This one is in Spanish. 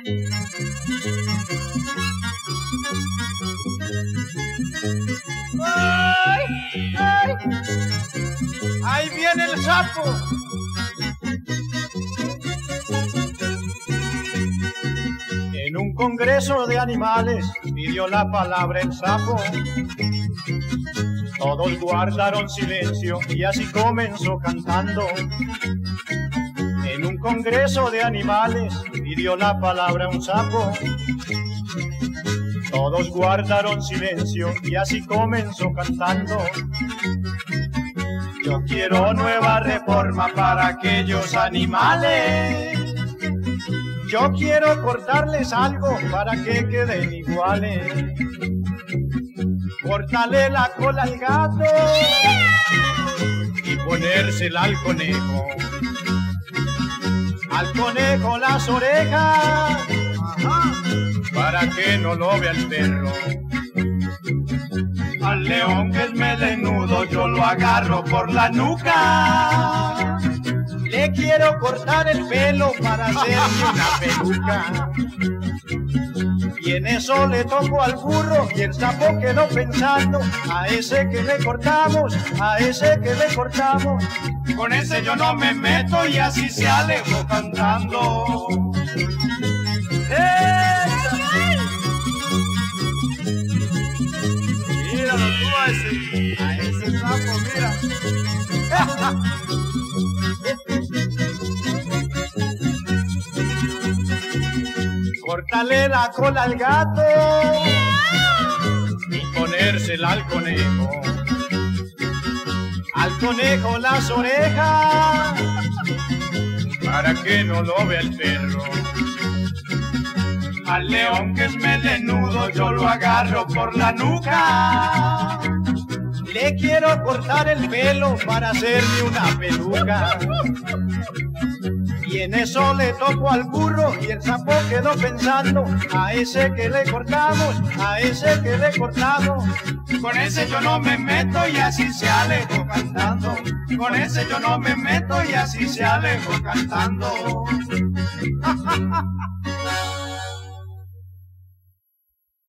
¡Ay! ¡Ay! ¡Ahí viene el sapo! En un congreso de animales pidió la palabra el sapo. Todos guardaron silencio y así comenzó cantando. En un congreso de animales pidió la palabra un sapo. Todos guardaron silencio y así comenzó cantando. Yo quiero nueva reforma para aquellos animales. Yo quiero cortarles algo para que queden iguales. Córtale la cola al gato y ponérsela al conejo. Al conejo las orejas, para que no lo vea el perro. Al león que es melenudo yo lo agarro por la nuca. Le quiero cortar el pelo para hacerle una peluca. Y en eso le tocó al burro y el sapo quedó pensando: a ese que le cortamos, a ese que le cortamos, con ese yo no me meto, y así se alejó cantando. Míralo tú a ese sapo, mira. Córtale la cola al gato y ponérsela al conejo. Al conejo las orejas, para que no lo vea el perro. Al león que es melenudo yo lo agarro por la nuca. Le quiero cortar el pelo para hacerle una peluca. Y en eso le tocó al burro y el sapo quedó pensando: a ese que le cortamos, a ese que le cortamos, con ese yo no me meto, y así se alejó cantando. Con ese yo no me meto, y así se alejó cantando.